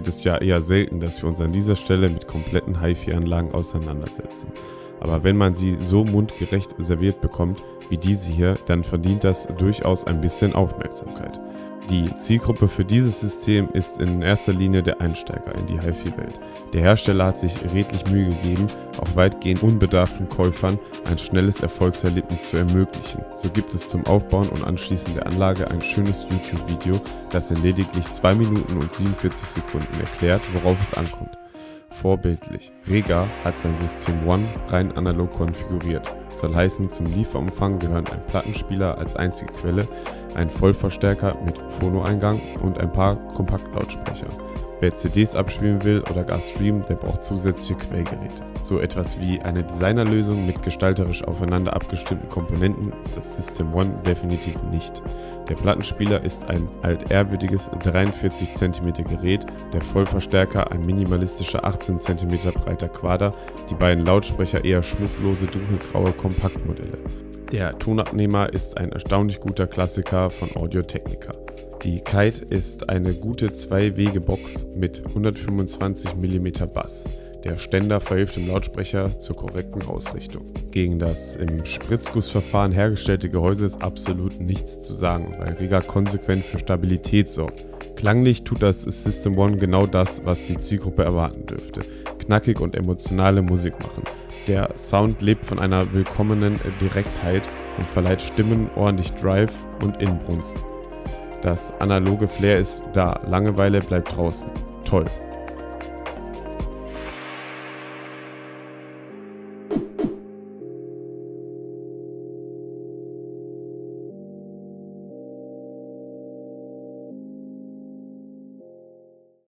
passiert es ja eher selten, dass wir uns an dieser Stelle mit kompletten HiFi-Anlagen auseinandersetzen. Aber wenn man sie so mundgerecht serviert bekommt wie diese hier, dann verdient das durchaus ein bisschen Aufmerksamkeit. Die Zielgruppe für dieses System ist in erster Linie der Einsteiger in die HiFi-Welt. Der Hersteller hat sich redlich Mühe gegeben, auch weitgehend unbedarften Käufern ein schnelles Erfolgserlebnis zu ermöglichen. So gibt es zum Aufbauen und Anschließen der Anlage ein schönes YouTube-Video, das in lediglich 2 Minuten und 47 Sekunden erklärt, worauf es ankommt. Vorbildlich. Rega hat sein System One rein analog konfiguriert. Soll heißen, zum Lieferumfang gehören ein Plattenspieler als einzige Quelle, ein Vollverstärker mit Phono-Eingang und ein paar Kompaktlautsprecher. Wer CDs abspielen will oder gar streamen, der braucht zusätzliche Quellgeräte. So etwas wie eine Designerlösung mit gestalterisch aufeinander abgestimmten Komponenten ist das System One definitiv nicht. Der Plattenspieler ist ein altehrwürdiges 43 cm Gerät, der Vollverstärker ein minimalistischer 18 cm breiter Quader, die beiden Lautsprecher eher schmucklose dunkelgraue Kompaktmodelle. Der Tonabnehmer ist ein erstaunlich guter Klassiker von Audio-Technica. Die Kite ist eine gute 2-Wege-Box mit 125 mm Bass. Der Ständer verhilft dem Lautsprecher zur korrekten Ausrichtung. Gegen das im Spritzgussverfahren hergestellte Gehäuse ist absolut nichts zu sagen, weil Rega konsequent für Stabilität sorgt. Klanglich tut das System One genau das, was die Zielgruppe erwarten dürfte. Knackig und emotionale Musik machen. Der Sound lebt von einer willkommenen Direktheit und verleiht Stimmen ordentlich Drive und Inbrunst. Das analoge Flair ist da, Langeweile bleibt draußen. Toll.